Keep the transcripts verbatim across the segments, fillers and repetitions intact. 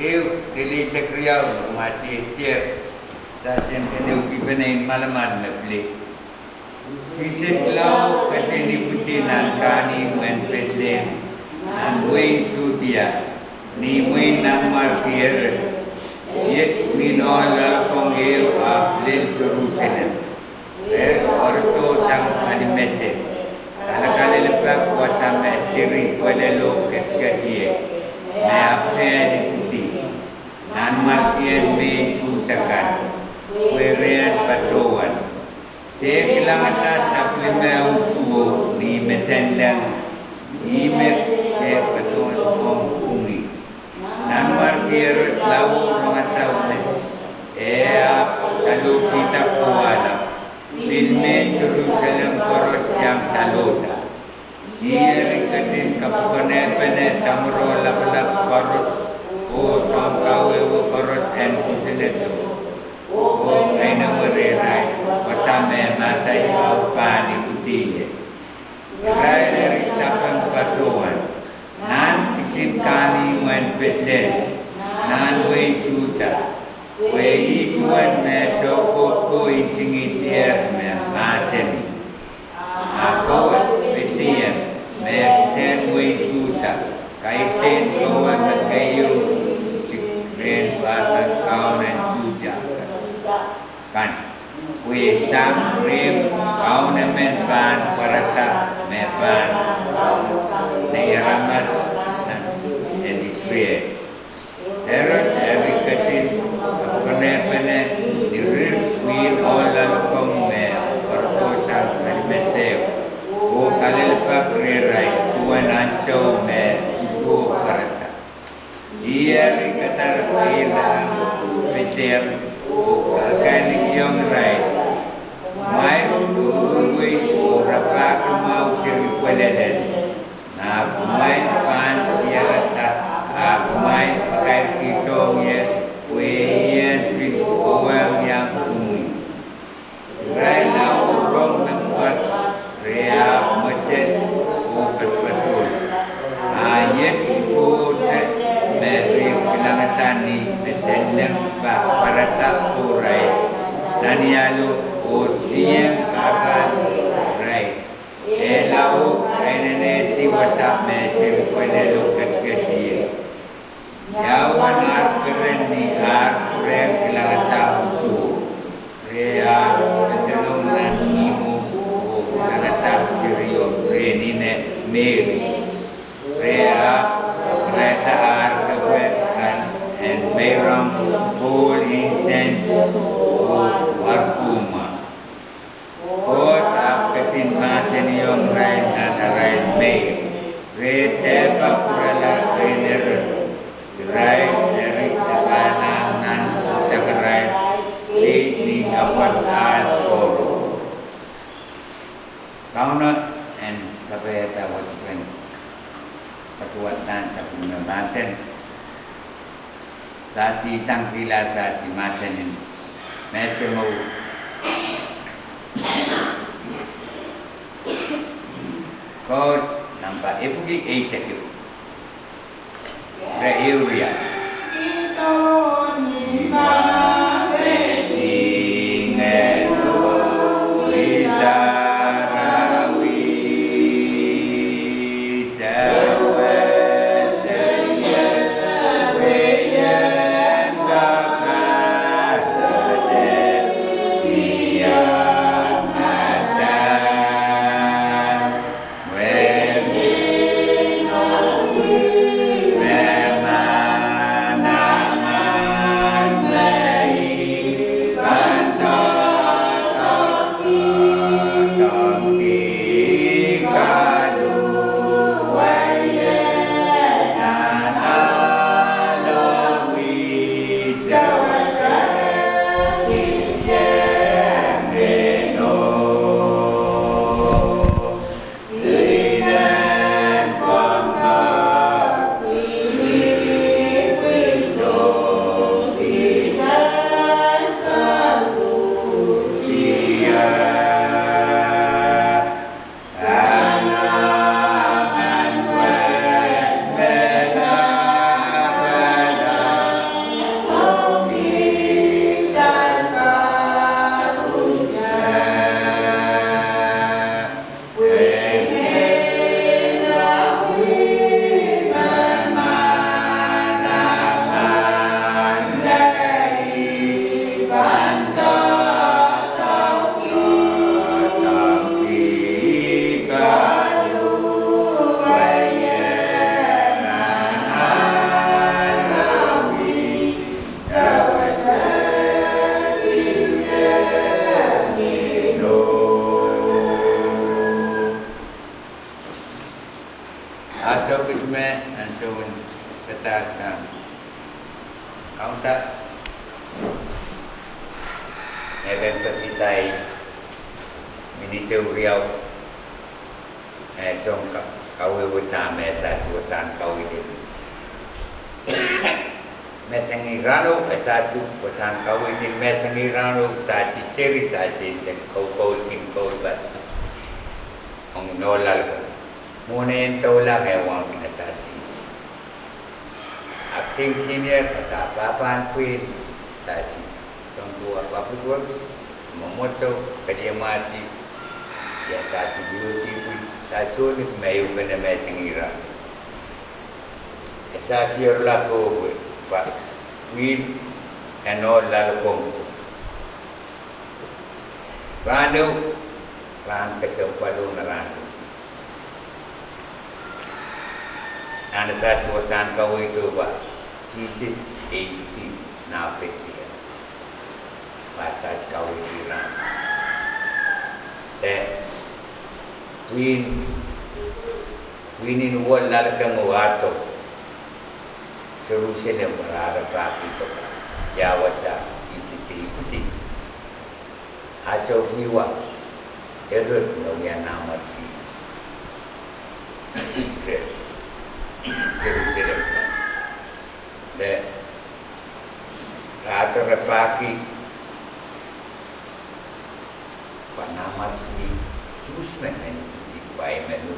Eu dili sekriau masih tiap sasen kena upi penain malaman na beli. Sisa selau kecil putih nan kani men pedlem nan wei sudia ni wei nan markier yet minol lalakong eu a blen solution. Eh orto sang adi message. Kala-kala lepas kuasa mesiri pada lo kecil-kecil. मैं आपसे निकुटी नानमार किए में चूसकर वेरेन पत्रोवन से किलांगता सप्ली में उसको नी मेसेंडंग नी में से पत्रोवन om kungi नानमार किए लावो रंगता उन्हें eh kalau kita kuala filme Jerusalem koros yang saluda ia rikatin kapane pene samro lap-lap koros o samkawe o koros en kuseneto o kaina mererai pasame masai au pani putihnya rai dari sapang patuan nan kisin kani wen pedlen nan we suta we ituan me soko ko itingi tier me masen ako pedlen Mersen we suta kaiten kawan kayu cikren bahasa kawan suja kan we sam rem kawan men ban parata me ban neiramas dan edistrie terus dari kecil pene-pene dirir win all along me perkosa mesew o kalil pak rerai tuan anco me su parata ia rikatar ila petem o kanik yong rai mai dului o rapak mau sir peleden na mai pan ia rata aku mai pakai kitong ye weien bin orang yang umum rai lau rong membuat rea mesin ukat betul ayat itu meri kelangatani mesin yang parata urai nani alu usiang akan urai elau enene tiwasa mesin pelelu kecil yawan ar kereni ar kurang kelangatan usu rea penjelung nani Sirio renine meri rea kereta ar kebekan and meram full incense warkuma kos ap ketin masen yong rain dan rain mer rete papurala rener rain dari sekana nan cakarai ini dapat al koro Kauna and kapeta was when kekuatan sabuna masen sasi tangkila sasi masen mesemo kod nampak epuki e sekyo re euria ito ni ba beti ngelo bisa Memang Kaunta Eben pergitai Minite uriau Eh song kawe wita mesa suasan kawe dia Mesengi rano Esasu suasan kawe dia Mesengi rano Sasi seri sasi Kau kau kim kau bas Ong nolal ka Muna yung taulang ewan pinasasi Acting senior Asa papan queen Sasi Tunggu apa-apa dua Memoto Kadia masih Ya sasi beauty pun Sasu ni mayu kena mesengira Sasi orlako Pak Queen And all lalakong Ranu Ran kesempadu na ranu Anda sa suasan kau itu Pak Sisis eighty Napit dia Pasas kau itu ran Eh Queen Queen wal lalakang wato Jerusalem berada baki itu Jawasa Sisis eighty Asal niwa Erut Nawian nama si Israel Jerusalem Dan Rata repaki Panamat di Susman di Kuai Menu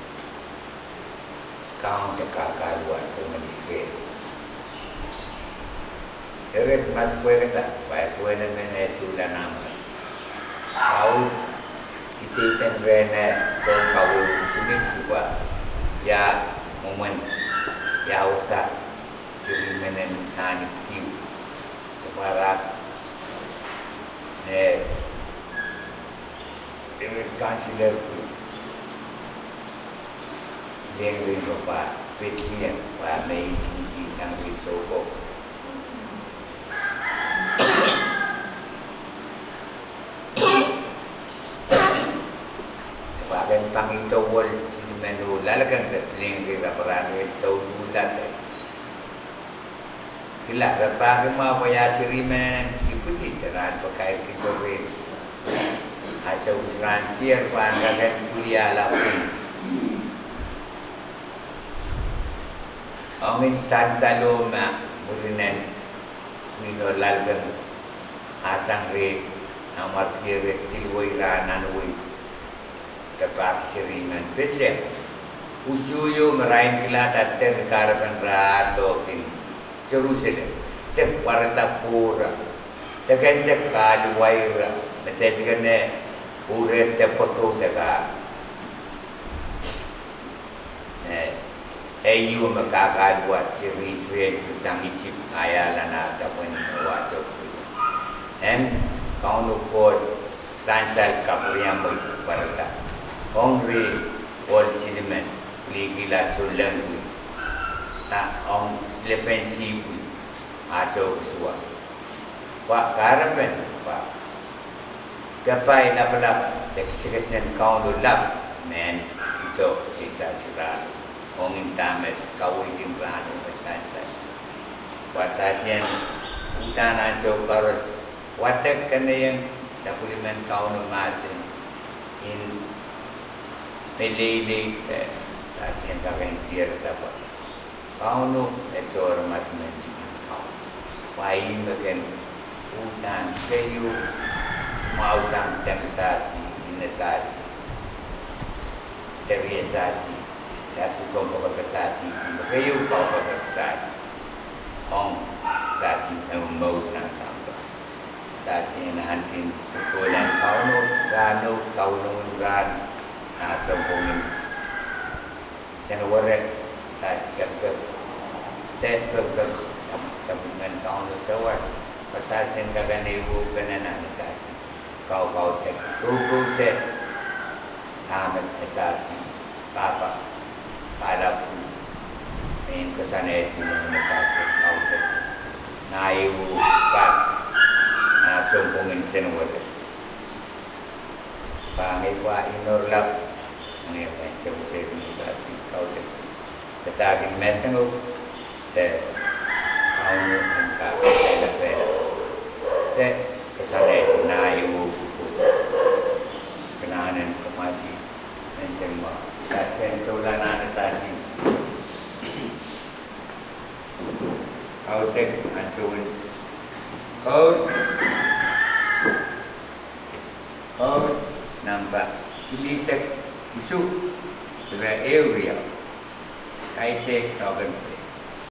Kau dekaka luar sama Israel Eret mas kue kata Pas kue namanya sudah nama Kau Kita ikan rena Kau kau Sumin juga Ya Momen Ya usah Seri menen Nani kiu Kemarap Eh Dengan kansler ku Lengri Bapak Petian Pak Mei Sinti Sang Risoko Bahkan pangito wal sinimenu lalagang datling di raparano ito ulat eh. Kila rapagi mga kaya sirimen iputi teran pakai kikorin. Asa usran tiar pangagan kuliah lapin. Ang insan saloma murinan mino lalagang asang re amar kire tilway ranan Dapat siriman Pedle Usuyo merain kilat Ater karapan rato Kin Jerusalem Sek warta pura Tekan sek kalu waira Mates kene Uret tepako teka Ayu makakaluat Siri Israel Kusang icip Ayalan asa Penwasok And Kau nukos Sansal kapriyam Warta Ongri Wal Siliman Ligila Sulang Ta Ong Selepen Sibu Aso Kusua Pak Karapan Pak Gapai lapalap Dekisikasan kau lulap Men Ito Isa Sirah Ongin tamet Kawitin Rano Masansan Wasasian Utan Aso Karos Watak kena yang Sapuliman kau numasin In Melili Sasian kakang tiar dapat Kau nu Esor mas mendikan kau Wai makan Utan Kayu Mau sang Sasi Inesasi Teriasasi Sasi kau berkesasi Kayu kau berkesasi Ong Sasi Mau nang sampai Sasi nahantin Kukulan kau nu Sanu kau nu Ran Sombongin Senawaret Saya sikap ke Tet ke ke Sambungan kau nu sawas Pasasin kagan ibu Kenana asasi Kau kau tek Ruku set Tamat asasi Papa Palapu Main kesana itu Asasi kau tek Na ibu Pak Na sombongin senawaret Pangitwa inorlap Mengenai sebesar administrasi kau Ketagin mesengu Kau nu engkau Te kesana na ibu kenanan kemasi dan semua. Kasen tulan anasasi. Kau tek ansun. Kau kau nampak sini sek isu area. Kaitek kau kan